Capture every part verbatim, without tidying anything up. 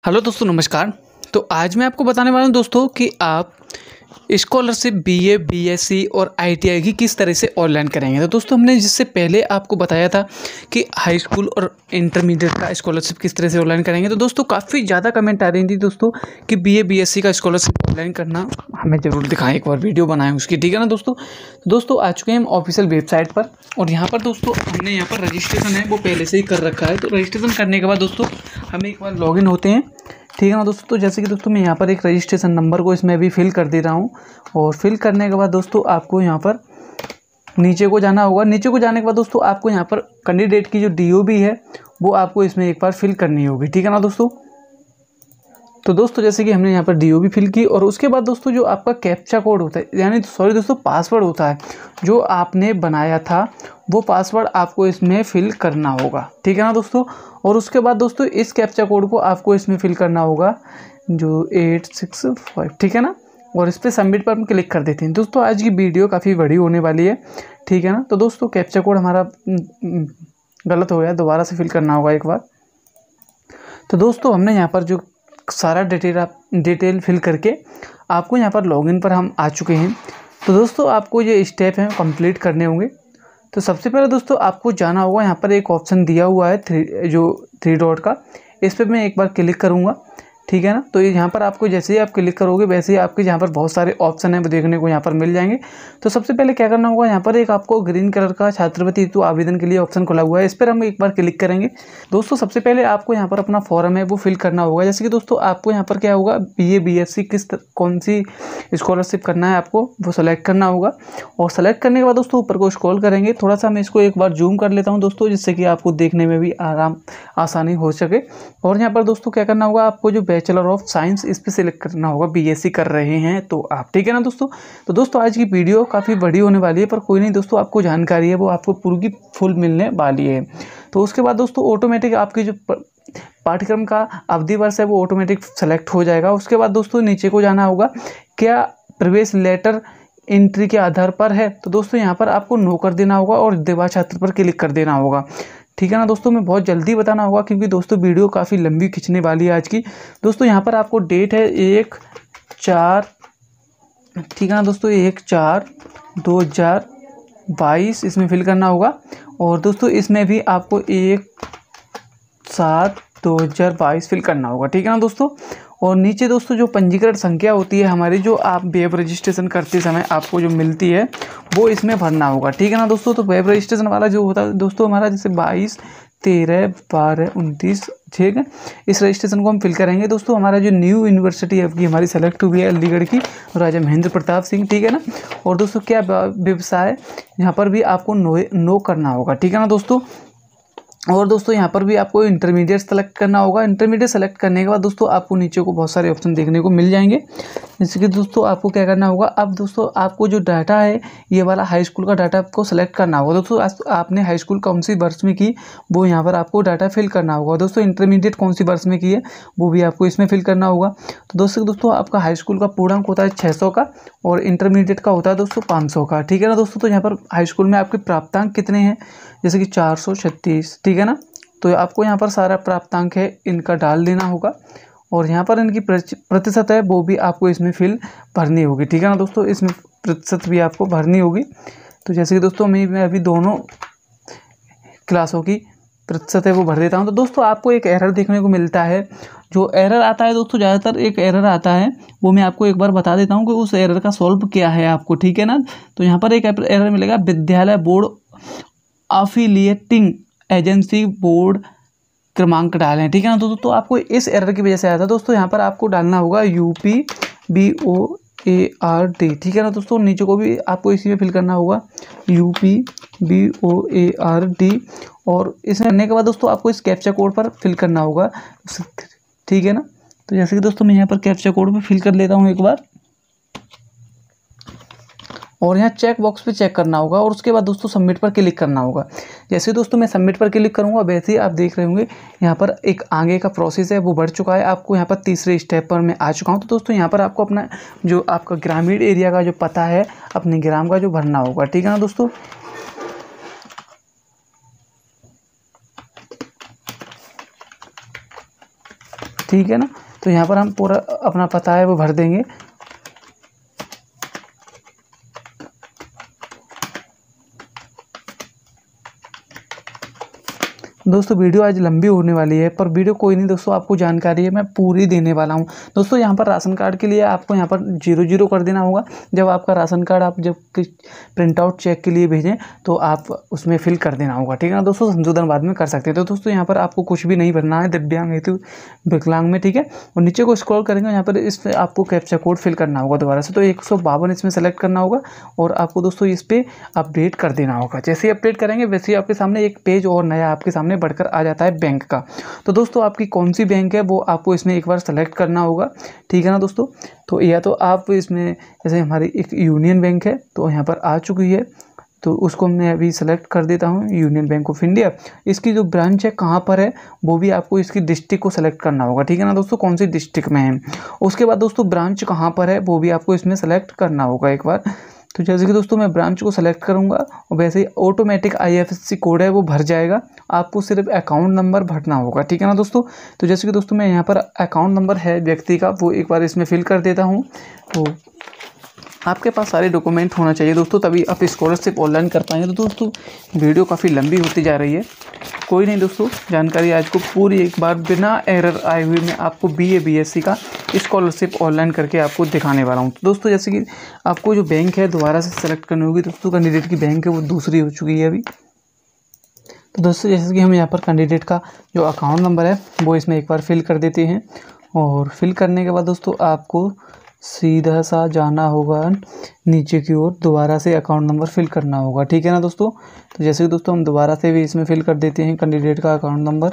Hello दोस्तों, नमस्कार। तो आज मैं आपको बताने वाला हूं दोस्तों कि आप स्कॉलरशिप बीए, बीएससी और आईटीआई की किस तरह से ऑनलाइन करेंगे। तो दोस्तों हमने जिससे पहले आपको बताया था कि हाई स्कूल और इंटरमीडिएट का स्कॉलरशिप किस तरह से ऑनलाइन करेंगे। तो दोस्तों काफ़ी ज़्यादा कमेंट आ रही थी दोस्तों कि बीए, बीएससी का स्कॉलरशिप ऑनलाइन करना हमें ज़रूर दिखाएं, एक बार वीडियो बनाएं उसकी, ठीक है ना दोस्तों। तो दोस्तों आ चुके हैं हम ऑफिशियल वेबसाइट पर और यहाँ पर दोस्तों हमने यहाँ पर रजिस्ट्रेशन है वो पहले से ही कर रखा है। तो रजिस्ट्रेशन करने के बाद दोस्तों हमें एक बार लॉगिन होते हैं, ठीक है ना दोस्तों। तो जैसे कि दोस्तों मैं यहाँ पर एक रजिस्ट्रेशन नंबर को इसमें भी फिल कर दे रहा हूँ और फिल करने के बाद दोस्तों आपको यहाँ पर नीचे को जाना होगा। नीचे को जाने के बाद दोस्तों आपको यहाँ पर कैंडिडेट की जो डीओबी है वो आपको इसमें एक बार फिल करनी होगी, ठीक है ना दोस्तों। तो दोस्तों जैसे कि हमने यहाँ पर डीओबी फिल की और उसके बाद दोस्तों जो आपका कैप्चा कोड होता है, यानी सॉरी दोस्तों पासवर्ड होता है जो आपने बनाया था, वो पासवर्ड आपको इसमें फिल करना होगा, ठीक है ना दोस्तों। और उसके बाद दोस्तों इस कैप्चा कोड को आपको इसमें फिल करना होगा जो एट सिक्स फाइव, ठीक है ना। और इस पर सबमिट पर हम क्लिक कर देते हैं। दोस्तों आज की वीडियो काफ़ी बड़ी होने वाली है, ठीक है ना। तो दोस्तों कैप्चा कोड हमारा गलत हो गया, दोबारा से फिल करना होगा एक बार। तो दोस्तों हमने यहाँ पर जो सारा डिटेल आप डिटेल फिल करके आपको यहाँ पर लॉगिन पर हम आ चुके हैं। तो दोस्तों आपको ये स्टेप हैं कंप्लीट करने होंगे। तो सबसे पहले दोस्तों आपको जाना होगा, यहाँ पर एक ऑप्शन दिया हुआ है थ्री जो थ्री डॉट का, इस पर मैं एक बार क्लिक करूँगा, ठीक है ना। तो यहाँ पर आपको जैसे ही आप क्लिक करोगे वैसे ही आपके यहाँ पर बहुत सारे ऑप्शन हैं वो देखने को यहाँ पर मिल जाएंगे। तो सबसे पहले क्या करना होगा, यहाँ पर एक आपको ग्रीन कलर का छात्रवृत्ति हेतु आवेदन के लिए ऑप्शन खुला हुआ है, इस पर हम एक बार क्लिक करेंगे। दोस्तों सबसे पहले आपको यहाँ पर अपना फॉर्म है वो फिल करना होगा। जैसे कि दोस्तों आपको यहाँ पर क्या होगा, बीए, बीएससी किस कौन सी स्कॉलरशिप करना है आपको वो सेलेक्ट करना होगा। और सेलेक्ट करने के बाद दोस्तों ऊपर को स्क्रॉल करेंगे, थोड़ा सा मैं इसको एक बार जूम कर लेता हूँ दोस्तों, जिससे कि आपको देखने में भी आराम आसानी हो सके। और यहाँ पर दोस्तों क्या करना होगा, आपको जो बैचलर ऑफ साइंस इस पे सिलेक्ट करना होगा, बीएससी कर रहे हैं तो आप, ठीक है ना दोस्तों। तो दोस्तों आज की वीडियो काफ़ी बड़ी होने वाली है, पर कोई नहीं दोस्तों, आपको जानकारी है वो आपको पूरी की फुल मिलने वाली है। तो उसके बाद दोस्तों ऑटोमेटिक आपकी जो पाठ्यक्रम का अवधि वर्ष है वो ऑटोमेटिक सेलेक्ट हो जाएगा। उसके बाद दोस्तों नीचे को जाना होगा, क्या प्रवेश लेटर एंट्री के आधार पर है, तो दोस्तों यहाँ पर आपको नो कर देना होगा और देवा छात्र पर क्लिक कर देना होगा, ठीक है ना दोस्तों। मैं बहुत जल्दी बताना होगा क्योंकि दोस्तों वीडियो काफ़ी लंबी खिंचने वाली है आज की। दोस्तों यहाँ पर आपको डेट है एक चार, ठीक है ना दोस्तों, एक चार दो हज़ार बाईस इसमें फिल करना होगा। और दोस्तों इसमें भी आपको एक सात दो हज़ार बाईस फिल करना होगा, ठीक है ना दोस्तों। और नीचे दोस्तों जो पंजीकरण संख्या होती है हमारी, जो आप वेब रजिस्ट्रेशन करते समय आपको जो मिलती है वो इसमें भरना होगा, ठीक है ना दोस्तों। तो वेब रजिस्ट्रेशन वाला जो होता है दोस्तों हमारा, जैसे बाईस तेरह बारह उनतीस, ठीक है, इस रजिस्ट्रेशन को हम फिल करेंगे। दोस्तों हमारा जो न्यू यूनिवर्सिटी है हमारी सेलेक्ट हुई है अलीगढ़ की, राजा महेंद्र प्रताप सिंह, ठीक है ना। और दोस्तों क्या व्यवसाय, यहाँ पर भी आपको नो नो करना होगा, ठीक है ना दोस्तों। और दोस्तों यहाँ पर भी आपको इंटरमीडिएट सेलेक्ट करना होगा। इंटरमीडिएट सेलेक्ट करने के बाद दोस्तों आपको नीचे को बहुत सारे ऑप्शन देखने को मिल जाएंगे। जैसे कि दोस्तों आपको क्या करना होगा, अब दोस्तों आपको जो डाटा है ये वाला हाई स्कूल का डाटा आपको सेलेक्ट करना होगा। दोस्तों आपने हाई स्कूल कौन सी वर्ष में की वो यहाँ पर आपको डाटा फिल करना होगा। दोस्तों इंटरमीडिएट कौन सी वर्ष में की है वो भी आपको इसमें फिल करना होगा। तो दोस्तों दोस्तों आपका हाई स्कूल का पूर्णांक होता है छः सौ का और इंटरमीडिएट का होता है दोस्तों पाँच सौ का, ठीक है ना दोस्तों। तो यहाँ पर हाई स्कूल में आपके प्राप्तांक कितने हैं, जैसे कि चार सौ छत्तीस, ठीक है ना। तो आपको यहाँ पर सारा प्राप्तांक है इनका डाल देना होगा और यहाँ पर इनकी प्रतिशत है वो भी आपको इसमें फिल भरनी होगी, ठीक है ना दोस्तों। इसमें प्रतिशत भी आपको भरनी होगी। तो जैसे कि दोस्तों मैं मैं अभी दोनों क्लासों की प्रतिशत है वो भर देता हूँ। तो दोस्तों आपको एक एरर देखने को मिलता है, जो एरर आता है दोस्तों ज़्यादातर एक एरर आता है वो मैं आपको एक बार बता देता हूँ कि उस एरर का सॉल्व क्या है आपको, ठीक है ना। तो यहाँ पर एक एरर मिलेगा, विद्यालय बोर्ड अफिलिएटिंग एजेंसी बोर्ड क्रमांक डालें, ठीक है ना दोस्तों। तो आपको इस एरर की वजह से आया था दोस्तों, यहाँ पर आपको डालना होगा UP B O A R D, ठीक है ना दोस्तों। नीचे को भी आपको इसी में फिल करना होगा UP B O A R D. और इसमें करने के बाद दोस्तों आपको इस कैप्चा कोड पर फिल करना होगा, ठीक है ना। तो जैसे कि दोस्तों मैं यहाँ पर कैप्चा कोड पर फिल कर लेता हूँ एक बार और यहाँ चेक बॉक्स पे चेक करना होगा और उसके बाद दोस्तों सबमिट पर क्लिक करना होगा। जैसे दोस्तों मैं सबमिट पर क्लिक करूँगा वैसे ही आप देख रहे होंगे यहाँ पर एक आगे का प्रोसेस है वो बढ़ चुका है। आपको यहाँ पर तीसरे स्टेप पर मैं आ चुका हूँ। तो दोस्तों यहाँ पर आपको अपना जो आपका ग्रामीण एरिया का जो पता है अपने ग्राम का जो भरना होगा, ठीक है ना दोस्तों। ठीक है ना। तो यहाँ पर हम पूरा अपना पता है वो भर देंगे। दोस्तों वीडियो आज लंबी होने वाली है, पर वीडियो कोई नहीं दोस्तों, आपको जानकारी है मैं पूरी देने वाला हूं। दोस्तों यहाँ पर राशन कार्ड के लिए आपको यहाँ पर जीरो जीरो कर देना होगा। जब आपका राशन कार्ड आप जब प्रिंट आउट चेक के लिए भेजें तो आप उसमें फिल कर देना होगा, ठीक है ना दोस्तों। संशोधन बाद में कर सकते हैं। तो दोस्तों यहाँ पर आपको कुछ भी नहीं भरना है दिव्यांग हेतु विकलांग में, ठीक है। और नीचे को स्क्रॉल करेंगे, यहाँ पर इस पर आपको कैप्चा कोड फिल करना होगा दोबारा से। तो एक सौ बावन इसमें सेलेक्ट करना होगा और आपको दोस्तों इस पर अपडेट कर देना होगा। जैसे ही अपडेट करेंगे वैसे ही आपके सामने एक पेज और नया आपके सामने बढ़कर आ जाता है बैंक का। तो दोस्तों आपकी कौन सी बैंक है वो आपको इसमें एक बार सेलेक्ट करना होगा, ठीक है ना दोस्तों। तो या तो आप इसमें जैसे हमारी एक यूनियन बैंक है तो यहाँ पर आ चुकी है, तो उसको मैं अभी सेलेक्ट कर देता हूँ, यूनियन बैंक ऑफ इंडिया। इसकी जो ब्रांच है कहाँ पर है वो भी आपको इसकी डिस्ट्रिक्ट को सेलेक्ट करना होगा, ठीक है ना दोस्तों, कौन सी डिस्ट्रिक्ट में है। उसके बाद दोस्तों ब्रांच कहाँ पर है वो भी आपको इसमें सेलेक्ट करना होगा एक बार। तो जैसे कि दोस्तों मैं ब्रांच को सेलेक्ट करूंगा और वैसे ही ऑटोमेटिक आईएफएससी कोड है वो भर जाएगा। आपको सिर्फ अकाउंट नंबर भरना होगा, ठीक है ना दोस्तों। तो जैसे कि दोस्तों मैं यहाँ पर अकाउंट नंबर है व्यक्ति का वो एक बार इसमें फिल कर देता हूँ। तो आपके पास सारे डॉक्यूमेंट होना चाहिए दोस्तों, तभी आप स्कॉलरशिप ऑनलाइन कर पाएंगे। तो दोस्तों वीडियो काफ़ी लंबी होती जा रही है, कोई नहीं दोस्तों, जानकारी आज को पूरी एक बार बिना एरर आए हुए मैं आपको बीए बीएससी का स्कॉलरशिप ऑनलाइन करके आपको दिखाने वाला हूं। तो दोस्तों जैसे कि आपको जो बैंक है दोबारा से सेलेक्ट करनी होगी दोस्तों। कैंडिडेट की बैंक है वो दूसरी हो चुकी है अभी। तो दोस्तों जैसे कि हम यहाँ पर कैंडिडेट का जो अकाउंट नंबर है वो इसमें एक बार फिल कर देते हैं। और फिल करने के बाद दोस्तों आपको सीधा सा जाना होगा नीचे की ओर, दोबारा से अकाउंट नंबर फिल करना होगा, ठीक है ना दोस्तों। तो जैसे कि दोस्तों हम दोबारा से भी इसमें फिल कर देते हैं कैंडिडेट का अकाउंट नंबर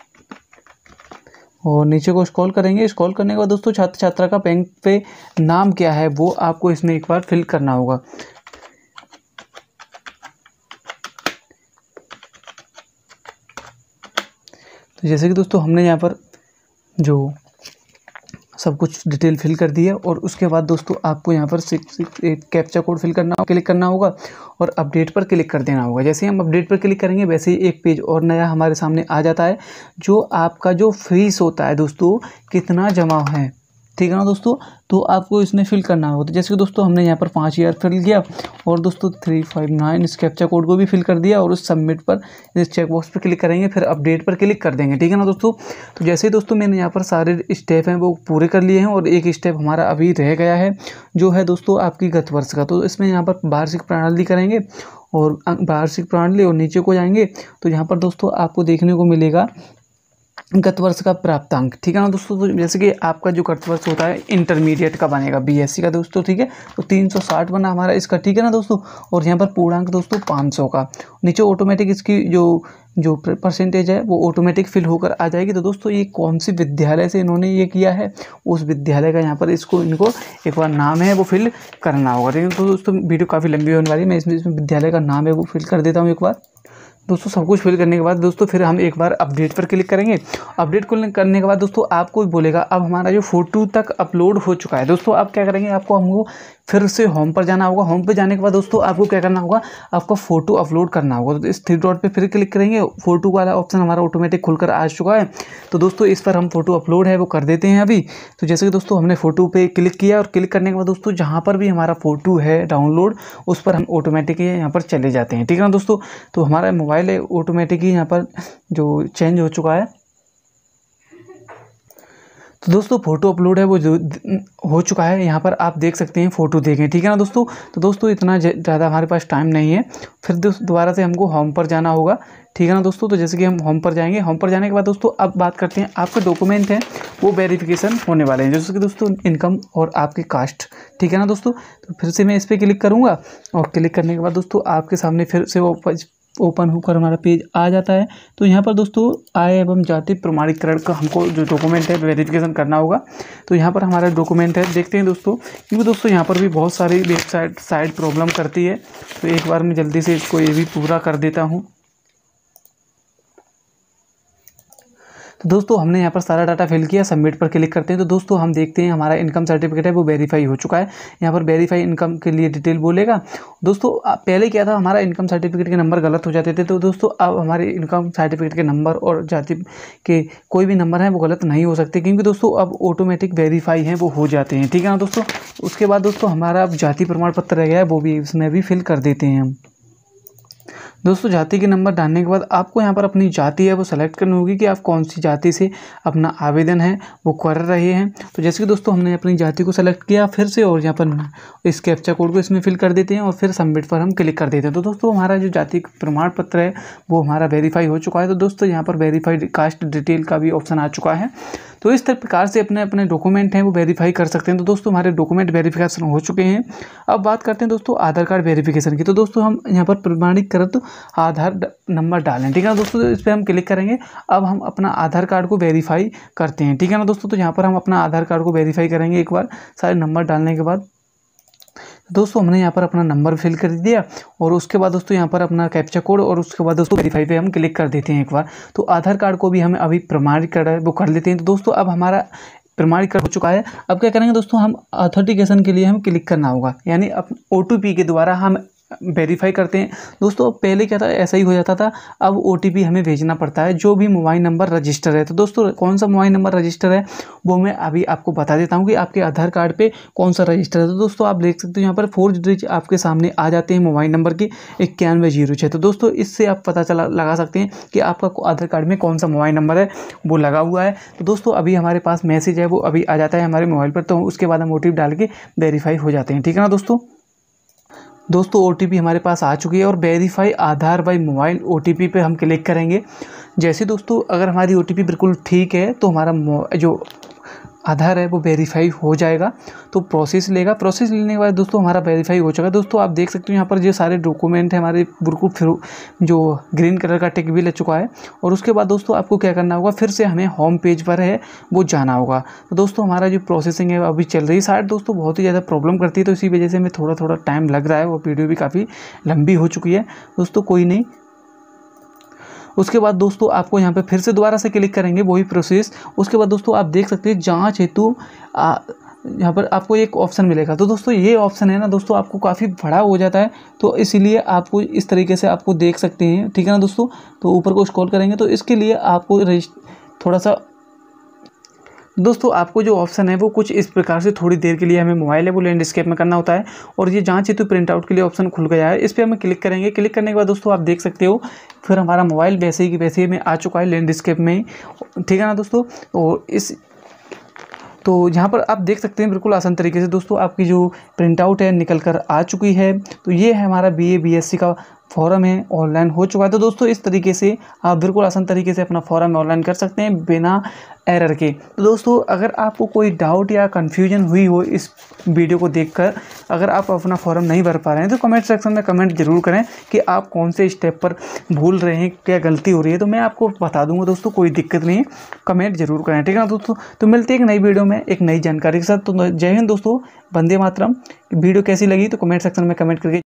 और नीचे को स्क्रॉल करेंगे। स्क्रॉल करने के बाद दोस्तों छात्र छात्रा का बैंक पे नाम क्या है वो आपको इसमें एक बार फिल करना होगा। तो जैसे कि दोस्तों हमने यहाँ पर जो सब कुछ डिटेल फिल कर दी है और उसके बाद दोस्तों आपको यहाँ पर six six eight captcha code fill करना क्लिक करना होगा और अपडेट पर क्लिक कर देना होगा। जैसे ही हम अपडेट पर क्लिक करेंगे वैसे ही एक पेज और नया हमारे सामने आ जाता है, जो आपका जो फीस होता है दोस्तों कितना जमा है, ठीक है ना दोस्तों। तो आपको इसमें फिल करना होगा। तो जैसे कि दोस्तों हमने यहाँ पर पाँच हज़ार फिल किया और दोस्तों थ्री फाइव नाइन इस कैप्चा कोड को भी फिल कर दिया और उस सबमिट पर इस चेक बॉक्स पर क्लिक करेंगे, फिर अपडेट पर क्लिक कर देंगे, ठीक है ना दोस्तों। तो जैसे ही दोस्तों मैंने यहाँ पर सारे स्टेप हैं वो पूरे कर लिए हैं और एक स्टेप हमारा अभी रह गया है जो है दोस्तों आपकी गत वर्ष का। तो इसमें यहाँ पर वार्षिक प्रणाली करेंगे और वार्षिक प्रणाली और नीचे को जाएंगे तो यहाँ पर दोस्तों आपको देखने को मिलेगा गत वर्ष का प्राप्तांक, ठीक है ना दोस्तों। तो जैसे कि आपका जो गत वर्ष होता है इंटरमीडिएट का बनेगा बीएससी का दोस्तों, ठीक है। तो तीन सौ साठ बना हमारा इसका, ठीक है ना दोस्तों। और यहाँ पर पूर्णांक दोस्तों पाँच सौ का, नीचे ऑटोमेटिक इसकी जो जो परसेंटेज है वो ऑटोमेटिक फिल होकर आ जाएगी। तो दोस्तों ये कौन सी विद्यालय से इन्होंने ये किया है उस विद्यालय का यहाँ पर इसको इनको एक बार नाम है वो फिल करना होगा, ठीक है। तो दोस्तों वीडियो काफ़ी लंबी होने वाली है, मैं इसमें इसमें विद्यालय का नाम है वो फिल कर देता हूँ एक बार। दोस्तों सब कुछ फिल करने के बाद दोस्तों फिर हम एक बार अपडेट पर क्लिक करेंगे। अपडेट करने के बाद दोस्तों आपको बोलेगा अब हमारा जो फोटो तक अपलोड हो चुका है। दोस्तों आप क्या करेंगे, आपको हमको फिर से होम पर जाना होगा। होम पर जाने के बाद दोस्तों आपको क्या करना होगा, आपका फ़ोटो अपलोड करना होगा। तो इस थ्री डॉट पे फिर क्लिक करेंगे, फ़ोटो वाला ऑप्शन हमारा ऑटोमेटिक खुलकर आ चुका है। तो दोस्तों इस पर हम फोटो अपलोड है वो कर देते हैं अभी। तो जैसे कि दोस्तों हमने फ़ोटो पे क्लिक किया और क्लिक करने के बाद दोस्तों जहाँ पर भी हमारा फ़ोटो है डाउनलोड उस पर हम ऑटोमेटिक यहाँ पर चले जाते हैं, ठीक है ना दोस्तों। तो हमारा मोबाइल है ऑटोमेटिक ही यहाँ पर जो चेंज हो चुका है। तो दोस्तों फ़ोटो अपलोड है वो जो हो चुका है, यहाँ पर आप देख सकते हैं फ़ोटो देखें, ठीक है ना दोस्तों। तो दोस्तों इतना ज़्यादा हमारे पास टाइम नहीं है, फिर दोबारा से हमको होम पर जाना होगा, ठीक है ना दोस्तों। तो जैसे कि हम होम पर जाएंगे, होम पर जाने के बाद दोस्तों अब बात करते हैं आपके डॉक्यूमेंट हैं वो वेरिफिकेशन होने वाले हैं, जैसे कि दोस्तों इनकम और आपकी कास्ट, ठीक है ना दोस्तों। तो फिर से मैं इस पर क्लिक करूँगा और क्लिक करने के बाद दोस्तों आपके सामने फिर से वो ओपन होकर हमारा पेज आ जाता है। तो यहाँ पर दोस्तों आय एवं जाति प्रमाणीकरण का हमको जो डॉक्यूमेंट है वेरिफिकेशन करना होगा। तो यहाँ पर हमारा डॉक्यूमेंट है, देखते हैं दोस्तों, क्योंकि दोस्तों यहाँ पर भी बहुत सारी वेबसाइट साइट प्रॉब्लम करती है। तो एक बार मैं जल्दी से इसको ये भी पूरा कर देता हूँ। तो दोस्तों हमने यहाँ पर सारा डाटा फिल किया, सबमिट पर क्लिक करते हैं। तो दोस्तों हम देखते हैं हमारा इनकम सर्टिफिकेट है वो वेरीफाई हो चुका है। यहाँ पर वेरीफाई इनकम के लिए डिटेल बोलेगा। दोस्तों पहले क्या था, हमारा इनकम सर्टिफिकेट के नंबर गलत हो जाते थे। तो दोस्तों अब हमारे इनकम सर्टिफिकेट के नंबर और जाति के कोई भी नंबर हैं वो गलत नहीं हो सकते, क्योंकि दोस्तों अब ऑटोमेटिक वेरीफाई हैं वो हो जाते हैं। ठीक है ना दोस्तों। उसके बाद दोस्तों हमारा अब जाति प्रमाण पत्र रह गया है, वो भी इसमें भी फिल कर देते हैं हम। दोस्तों जाति के नंबर डालने के बाद आपको यहाँ पर अपनी जाति है वो सेलेक्ट करनी होगी कि आप कौन सी जाति से अपना आवेदन है वो कर रहे हैं। तो जैसे कि दोस्तों हमने अपनी जाति को सेलेक्ट किया फिर से, और यहाँ पर इस कैप्चा कोड को इसमें फिल कर देते हैं और फिर सबमिट पर हम क्लिक कर देते हैं। तो दोस्तों हमारा जो जाति प्रमाण पत्र है वो हमारा वेरीफाई हो चुका है। तो दोस्तों यहाँ पर वेरीफाइड कास्ट डिटेल का भी ऑप्शन आ चुका है। तो इस तरह प्रकार से अपने अपने डॉक्यूमेंट हैं वो वेरीफाई कर सकते हैं। तो दोस्तों हमारे डॉक्यूमेंट वेरिफिकेशन हो चुके हैं। अब बात करते हैं दोस्तों आधार कार्ड वेरिफिकेशन की। तो दोस्तों हम यहाँ पर प्रमाणीकृत आधार नंबर डालें। ठीक है ना दोस्तों, इस पर हम क्लिक करेंगे। अब हम अपना आधार कार्ड को वेरीफाई करते हैं। ठीक है ना दोस्तों। तो यहाँ पर हम अपना आधार कार्ड को वेरीफाई करेंगे एक बार सारे नंबर डालने के बाद। दोस्तों हमने यहाँ पर अपना नंबर फिल कर दिया और उसके बाद दोस्तों यहाँ पर अपना कैप्चा कोड और उसके बाद दोस्तों वेरीफाई पे हम क्लिक कर देते हैं एक बार। तो आधार कार्ड को भी हमें अभी प्रमाणित कर वो कर लेते हैं। तो दोस्तों अब हमारा प्रमाणित हो चुका है। अब क्या करेंगे दोस्तों, हम ऑथेंटिकेशन के लिए हमें क्लिक करना होगा, यानी अब ओ टी पी के द्वारा हम वेरीफाई करते हैं। दोस्तों पहले क्या था, ऐसा ही हो जाता था। अब ओ टी पी हमें भेजना पड़ता है जो भी मोबाइल नंबर रजिस्टर है। तो दोस्तों कौन सा मोबाइल नंबर रजिस्टर है वो मैं अभी आपको बता देता हूँ कि आपके आधार कार्ड पे कौन सा रजिस्टर है। तो दोस्तों आप देख सकते हो यहाँ पर फोर डिजिट आपके सामने आ जाते हैं मोबाइल नंबर के इक्यानवे जीरो छः। तो दोस्तों इससे आप पता चला लगा सकते हैं कि आपका आधार कार्ड में कौन सा मोबाइल नंबर है वो लगा हुआ है। तो दोस्तों अभी हमारे पास मैसेज है वो अभी आ जाता है हमारे मोबाइल पर। तो उसके बाद हम ओ टी पी डाल के वेरीफाई हो जाते हैं। ठीक है ना दोस्तों। दोस्तों ओ टी पी हमारे पास आ चुकी है और verify Aadhaar by mobile O T P पे हम क्लिक करेंगे। जैसे दोस्तों अगर हमारी ओ टी पी बिल्कुल ठीक है तो हमारा जो आधार है वो वेरीफाई हो जाएगा। तो प्रोसेस लेगा, प्रोसेस लेने के बाद दोस्तों हमारा वेरीफाई हो चुका है। दोस्तों आप देख सकते हो यहाँ पर जो सारे डॉक्यूमेंट हैं हमारे बिल्कुल फिर जो ग्रीन कलर का टिक भी लग चुका है। और उसके बाद दोस्तों आपको क्या करना होगा, फिर से हमें होम पेज पर है वो जाना होगा। तो दोस्तों हमारा जो प्रोसेसिंग है अभी चल रही है, शायद दोस्तों बहुत ही ज़्यादा प्रॉब्लम करती है तो इसी वजह से हमें थोड़ा थोड़ा टाइम लग रहा है। वो वीडियो भी काफ़ी लंबी हो चुकी है दोस्तों, कोई नहीं। उसके बाद दोस्तों आपको यहाँ पे फिर से दोबारा से क्लिक करेंगे, वही प्रोसेस। उसके बाद दोस्तों आप देख सकते हैं जांच हेतु यहाँ पर आपको एक ऑप्शन मिलेगा। तो दोस्तों ये ऑप्शन है ना दोस्तों आपको काफ़ी बड़ा हो जाता है, तो इसीलिए आपको इस तरीके से आपको देख सकते हैं। ठीक है ना दोस्तों। तो ऊपर को स्क्रॉल करेंगे तो इसके लिए आपको थोड़ा सा दोस्तों आपको जो ऑप्शन है वो कुछ इस प्रकार से थोड़ी देर के लिए हमें मोबाइल है वो लैंडस्केप में करना होता है। और ये जांच हेतु प्रिंट आउट के लिए ऑप्शन खुल गया है, इस पर हमें क्लिक करेंगे। क्लिक करने के बाद दोस्तों आप देख सकते हो फिर हमारा मोबाइल वैसे ही वैसे ही में आ चुका है लैंडस्केप में ही। ठीक है ना दोस्तों। और इस तो यहाँ पर आप देख सकते हैं बिल्कुल आसान तरीके से दोस्तों आपकी जो प्रिंट आउट है निकल कर आ चुकी है। तो ये है हमारा B A B S C का फॉर्म है, ऑनलाइन हो चुका है। तो दोस्तों इस तरीके से आप बिल्कुल आसान तरीके से अपना फॉर्म ऑनलाइन कर सकते हैं बिना एरर के। तो दोस्तों अगर आपको कोई डाउट या कन्फ्यूजन हुई हो इस वीडियो को देखकर, अगर आप अपना फॉर्म नहीं भर पा रहे हैं तो कमेंट सेक्शन में कमेंट जरूर करें कि आप कौन से स्टेप पर भूल रहे हैं, क्या गलती हो रही है, तो मैं आपको बता दूंगा दोस्तों, कोई दिक्कत नहीं है, कमेंट जरूर करें। ठीक है ना दोस्तों। तो मिलते हैं एक नई वीडियो में एक नई जानकारी के साथ। तो जय हिंद दोस्तों, वंदे मातरम। वीडियो कैसी लगी तो कमेंट सेक्शन में कमेंट करके